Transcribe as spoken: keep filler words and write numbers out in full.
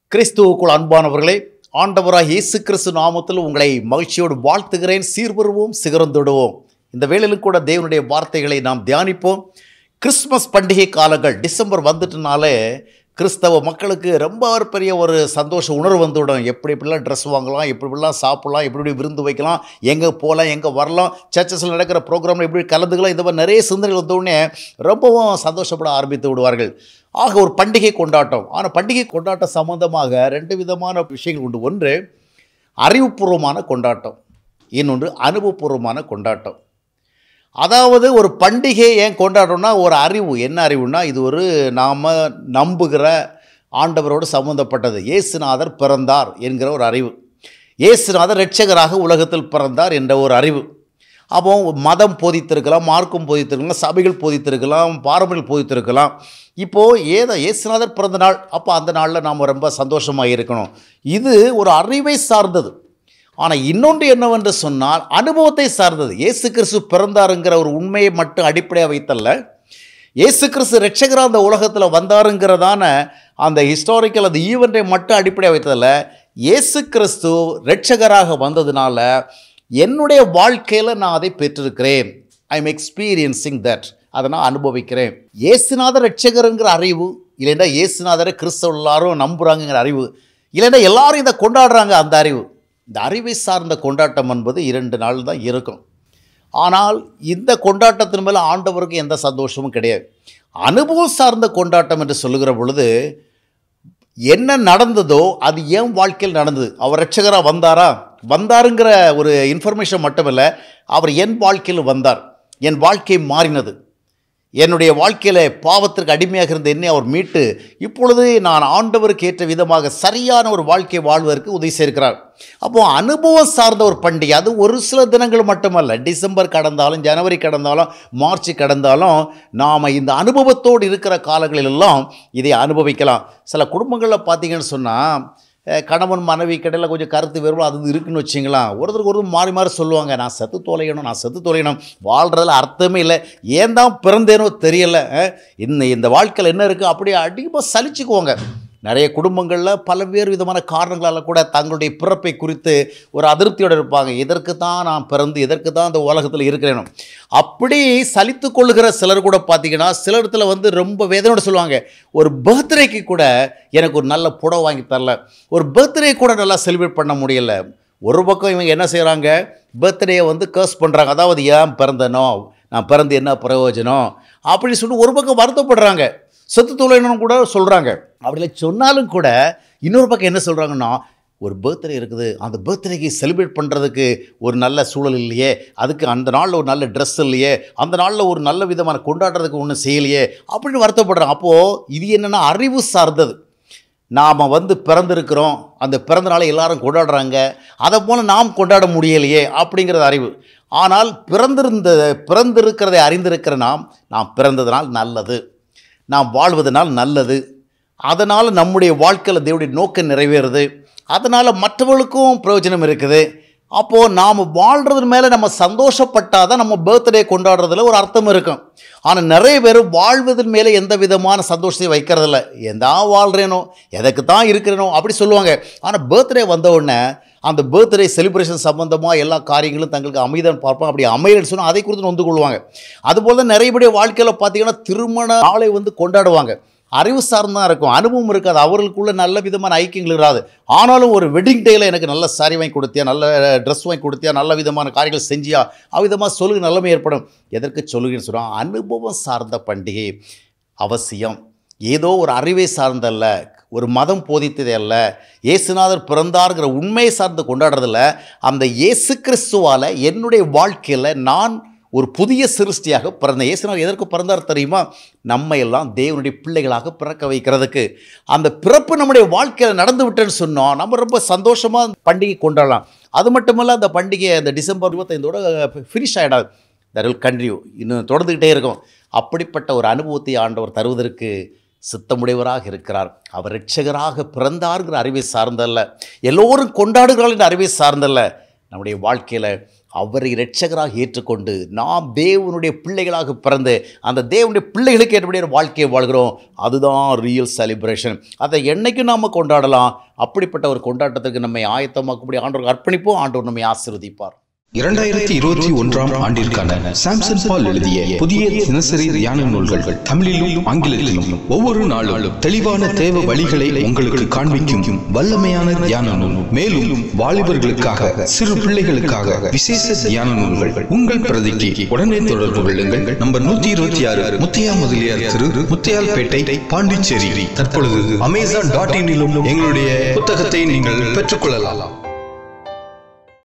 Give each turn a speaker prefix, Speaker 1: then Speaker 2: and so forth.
Speaker 1: கிறிஸ்துவுக்குள் அன்பானவர்களே, ஆண்டவராக இயேசு கிறிஸ்து நாமத்தில் உங்களை மகிழ்ச்சியோடு வாழ்த்துகிறேன். சீர்வருவோம், சிகரந்தொடுவோம். இந்த வேளையிலும் கூட தேவனுடைய வார்த்தைகளை நாம் தியானிப்போம். கிறிஸ்மஸ் பண்டிகை காலங்கள் டிசம்பர் வந்துட்டுனாலே கிறிஸ்தவ மக்களுக்கு ரொம்ப பெரிய ஒரு சந்தோஷ உணர்வு வந்துவிடும். எப்படி எப்படிலாம் ட்ரெஸ் வாங்கலாம், எப்படி எப்படிலாம் சாப்பிட்லாம், எப்படி எப்படி விருந்து வைக்கலாம், எங்கே போகலாம், எங்கே வரலாம், சர்ச்சஸில் நடக்கிற ப்ரோக்ராமில் எப்படி கலந்துக்கலாம், இந்த மாதிரி நிறைய சிந்தனைகள் வந்தவுடனே ரொம்பவும் சந்தோஷப்பட ஆரம்பித்து விடுவார்கள். ஆக ஒரு பண்டிகை கொண்டாட்டம். ஆனால் பண்டிகை கொண்டாட்டம் சம்பந்தமாக ரெண்டு விதமான விஷயங்கள் உண்டு. ஒன்று அறிவுபூர்வமான கொண்டாட்டம், இன்னொன்று அனுபவபூர்வமான கொண்டாட்டம். அதாவது ஒரு பண்டிகை ஏன் கொண்டாடுறோம்னா ஒரு அறிவு. என்ன அறிவுனா, இது ஒரு நாம் நம்புகிற ஆண்டவரோடு சம்மந்தப்பட்டது. இயேசுநாதர் பிறந்தார் என்கிற ஒரு அறிவு, இயேசுநாதர் இரட்சகராக உலகத்தில் பிறந்தார் என்ற ஒரு அறிவு. அப்போ மதம் போதித்திருக்கலாம், மார்க்கம் போதித்திருக்கலாம், சபைகள் போதித்திருக்கலாம், பாரம்பரியம் போதித்திருக்கலாம். இப்போது ஏதோ இயேசுநாதர் பிறந்த நாள், அப்போ அந்த நாளில் நாம் ரொம்ப சந்தோஷமாக இருக்கணும். இது ஒரு அறிவை சார்ந்தது. ஆனால் இன்னொன்று என்னவென்று சொன்னால் அனுபவத்தை சார்ந்தது. இயேசு கிறிஸ்து பிறந்தாருங்கிற ஒரு உண்மையை மட்டும் அடிப்படையாக வைத்தல்ல, இயேசு கிறிஸ்து இரட்சகராக அந்த உலகத்தில் வந்தாருங்கிறதான அந்த ஹிஸ்டாரிக்கல் அந்த ஈவெண்ட்டை மட்டும் அடிப்படையாக வைத்ததில்ல, இயேசு கிறிஸ்து இரட்சகராக வந்ததுனால என்னுடைய வாழ்க்கையில் நான் அதை பெற்றிருக்கிறேன். I am experiencing that. அதை நான் அனுபவிக்கிறேன். இயேசுநாதர் இரட்சகருங்கிற அறிவு, இல்லைன்னா இயேசுநாதரை கிறிஸ்தவ எல்லாரும் நம்புகிறாங்கிற அறிவு, இல்லைன்னா எல்லாரும் இதை கொண்டாடுறாங்க அந்த அறிவு. இந்த அறிவை சார்ந்த கொண்டாட்டம் என்பது இரண்டு நாள் தான் இருக்கும். ஆனால் இந்த கொண்டாட்டத்தின் மேலே ஆண்டவருக்கு எந்த சந்தோஷமும் கிடையாது. அனுபவம் சார்ந்த கொண்டாட்டம் என்று சொல்லுகிற பொழுது என்ன நடந்ததோ அது என் வாழ்க்கையில் நடந்தது. அவர் இரட்சகராக வந்தாரா, வந்தாருங்கிற ஒரு இன்ஃபர்மேஷன் மட்டுமில்லை, அவர் என் வாழ்க்கையில் வந்தார், என் வாழ்க்கை மாறினது. என்னுடைய வாழ்க்கையில் பாவத்திற்கு அடிமையாக இருந்த என்னை அவர் மீட்டு இப்பொழுது நான் ஆண்டவருக்கு ஏற்ற விதமாக சரியான ஒரு வாழ்க்கை வாழ்வதற்கு உதவி செய்கிறார். அப்போது அனுபவம் சார்ந்த ஒரு பண்டிகை. அது ஒரு சில தினங்கள் மட்டுமல்ல, டிசம்பர் கடந்தாலும், ஜனவரி கடந்தாலும், மார்ச் கடந்தாலும் நாம் இந்த அனுபவத்தோடு இருக்கிற காலங்களிலெல்லாம் இதை அனுபவிக்கலாம். சில குடும்பங்களில் பார்த்தீங்கன்னு சொன்னால் கணவன் மனைவி கடையில் கொஞ்சம் கருத்து வேறுபாடு அது இருக்குன்னு வச்சிங்களேன். ஒருத்தருக்கு ஒருத்தர் மாறி மாறி சொல்லுவாங்க, நான் செத்து தொலையணும், நான் செத்து தொலையணும், வாழ்கிறதுல அர்த்தமே இல்லை, ஏன் தான் பிறந்தேனோ தெரியலை, இன்னும் இந்த வாழ்க்கையில் என்ன இருக்குது, அப்படியே அதிகமாக சலிச்சுக்குவாங்க. நிறைய குடும்பங்களில் பல்வேறு விதமான காரணங்களால் கூட தங்களுடைய பிறப்பை குறித்து ஒரு அதிருப்தியோடு இருப்பாங்க. இதற்கு தான் நான் பிறந்து, இதற்கு தான் இந்த உலகத்தில் இருக்கிறேனும் அப்படி சலித்து கொள்ளுகிற சிலர் கூட பார்த்திங்கன்னா சில இடத்துல வந்து ரொம்ப வேதனையோடு சொல்லுவாங்க, ஒரு பர்த்டேக்கு கூட எனக்கு ஒரு நல்ல புடவை வாங்கி தரல, ஒரு பர்த்டே கூட நல்லா செலிப்ரேட் பண்ண முடியலை. ஒரு பக்கம் இவங்க என்ன செய்கிறாங்க, பர்த்டேயை வந்து கர்ஸ் பண்ணுறாங்க. அதாவது ஏன் பிறந்தனோ, நான் பிறந்து என்ன பிரயோஜனம் அப்படின்னு சொல்லிட்டு ஒரு பக்கம் வருத்தப்படுறாங்க, செத்து தொலைன்னு கூட சொல்கிறாங்க. அப்படி சொன்னாலும் கூட இன்னொரு பக்கம் என்ன சொல்கிறாங்கன்னா, ஒரு பர்த்டே இருக்குது, அந்த பர்த்டேக்கு செலிப்ரேட் பண்ணுறதுக்கு ஒரு நல்ல சூழல் இல்லையே, அதுக்கு அந்த நாளில் ஒரு நல்ல ட்ரெஸ் இல்லையே, அந்த நாளில் ஒரு நல்ல விதமான கொண்டாடுறதுக்கு ஒன்றும் செய்யலையே அப்படின்னு வருத்தப்படுறாங்க. அப்போது இது என்னென்னா அறிவு சார்ந்தது. நாம் வந்து பிறந்திருக்கிறோம், அந்த பிறந்த நாளை எல்லாரும் கொண்டாடுறாங்க, அதை போல் நாம் கொண்டாட முடியலையே அப்படிங்கிறது அறிவு. ஆனால் பிறந்திருந்த பிறந்திருக்கிறதை அறிந்திருக்கிற நாம் நாம் பிறந்ததுனால் நல்லது, நாம் வாழ்வதனால் நல்லது, அதனால் நம்முடைய வாழ்க்கையில் தேவனுடைய நோக்கம் நிறைவேறுது, அதனால் மற்றவர்களுக்கும் பிரயோஜனம் இருக்குது. அப்போது நாம் வாழ்கிறது மேலே நம்ம சந்தோஷப்பட்டால் தான் நம்ம பர்த்டே கொண்டாடுறதுல ஒரு அர்த்தம் இருக்கும். ஆனால் நிறைய பேர் வாழ்வதன் மேலே எந்த விதமான சந்தோஷத்தையும் வைக்கிறதில்ல, எந்தா வாழ்கிறேனோ, எதுக்கு தான் இருக்கிறேனோ அப்படி சொல்லுவாங்க. ஆனால் பர்த்டே வந்த உடனே அந்த பர்த்டே செலிப்ரேஷன் சம்பந்தமாக எல்லா காரியங்களும் தங்களுக்கு அமைதான் பார்ப்போம். அப்படி அமையன்னு சொன்னால் அதை குறித்து நொந்து கொள்வாங்க. அதுபோல் தான் நிறைய பேருடைய வாழ்க்கையில் பார்த்திங்கன்னா திருமண நாளை வந்து கொண்டாடுவாங்க. அறிவு சார்ந்தான் இருக்கும், அனுபவம் இருக்காது, அவர்களுக்குள்ள நல்ல விதமான ஐக்கியங்கள் இராது. ஆனாலும் ஒரு வெட்டிங் டேயில் எனக்கு நல்ல சாரி வாங்கி கொடுத்தியா, நல்ல ட்ரெஸ் வாங்கி கொடுத்தியா, நல்ல விதமான காரியங்கள் செஞ்சியா, அவ்விதமாக சொல்லுக நல்லமே ஏற்படும். எதற்கு சொல்லுங்கன்னு சொல்கிறான், அனுபவம் சார்ந்த பண்டிகை அவசியம். ஏதோ ஒரு அறிவை சார்ந்தல்ல, ஒரு மதம் போதித்ததே அல்ல, இயேசுநாதர் பிறந்தார்கிற உண்மையை சார்ந்து கொண்டாடுறதில்ல, அந்த இயேசு கிறிஸ்துவால் என்னுடைய வாழ்க்கையில் நான் ஒரு புதிய சிருஷ்டியாக பிறந்த. இயேசுநாதர் எதற்கு பிறந்தார் தெரியுமா, நம்ம எல்லாம் தேவனுடைய பிள்ளைகளாக பிறக்க வைக்கிறதுக்கு. அந்த பிறப்பு நம்முடைய வாழ்க்கையில் நடந்து விட்டேன்னு சொன்னோம், நம்ம ரொம்ப சந்தோஷமாக பண்டிகை கொண்டாடலாம். அது மட்டுமல்ல, அந்த பண்டிகை அந்த டிசம்பர் இருபத்தைந்தோட ஃபினிஷ் ஆகிடாது, தட் வில் கண்டினியூ, இன்னும் தொடர்ந்துக்கிட்டே இருக்கும். அப்படிப்பட்ட ஒரு அனுபவத்தை ஆண்டவர் தருவதற்கு சித்தமுடையவராக இருக்கிறார். அவர் இரட்சகராக பிறந்தார்கிற அறிவை சார்ந்தல்ல, எல்லோரும் கொண்டாடுகிறாள் என்ற அறிவை சார்ந்தல்ல, நம்முடைய வாழ்க்கையில் அவரை இரட்சகராக ஏற்றுக்கொண்டு நாம் தேவனுடைய பிள்ளைகளாக பிறந்து அந்த தேவனுடைய பிள்ளைகளுக்கு ஏற்றபடியான வாழ்க்கையை வாழ்கிறோம். அதுதான் ரியல் செலிப்ரேஷன். அதை என்னைக்கும் நாம் கொண்டாடலாம். அப்படிப்பட்ட ஒரு கொண்டாட்டத்திற்கு நம்மை ஆயத்தமாக்கக்கூடிய ஆண்டவருக்கு அர்ப்பணிப்போம். ஆண்டவர் நம்மை ஆசீர்வதிப்பார்.
Speaker 2: இரண்டாயிரத்தி இருபத்தி ஒன்றாம் ஆண்டிற்கான சாம்சன் பால் எழுதிய புதிய தினசரி தியான நூல்கள் தமிழிலும் ஆங்கிலத்திலும் ஒவ்வொரு நாளும் தெளிவான தேவ வழிகளை உங்களுக்கு காண்பிக்கும் வல்லமையான தியான நூல். மேலும் வாலிபர்களுக்காக சிறு பிள்ளைகளுக்காக விசேஷ தியான நூல்கள் உங்கள் பிரதிக்கு உடனே தொடர்பு கொள்ளுங்கள். நம்பர் நூத்தி இருபத்தி ஆறு முத்தியா முதலியார் திரு, முத்தியால்பேட்டை, பாண்டிச்சேரி. தற்பொழுது அமேசான் டாட் இனிலும் எங்களுடைய புத்தகத்தை நீங்கள் பெற்றுக்கொள்ளலாம்.